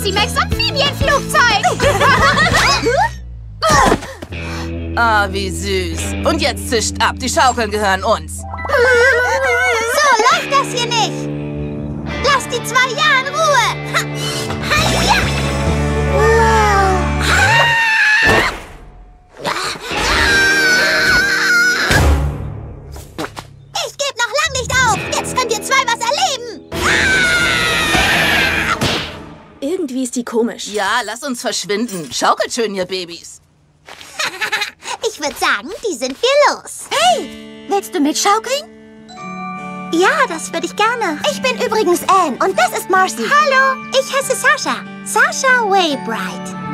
Marty Macs Amphibienflugzeug. Ah, wie süß. Und jetzt zischt ab, die Schaukeln gehören uns. So läuft das hier nicht. Lass die 2 ja in Ruhe. Ich gebe noch lang nicht auf. Jetzt könnt ihr 2 was erleben. Irgendwie ist die komisch. Ja, lass uns verschwinden. Schaukelt schön, ihr Babys. Ich würde sagen, die sind wir los. Hey, willst du mitschaukeln? Ja, das würde ich gerne. Ich bin übrigens Anne und das ist Marcy. Hallo, ich heiße Sasha. Sasha Waybright.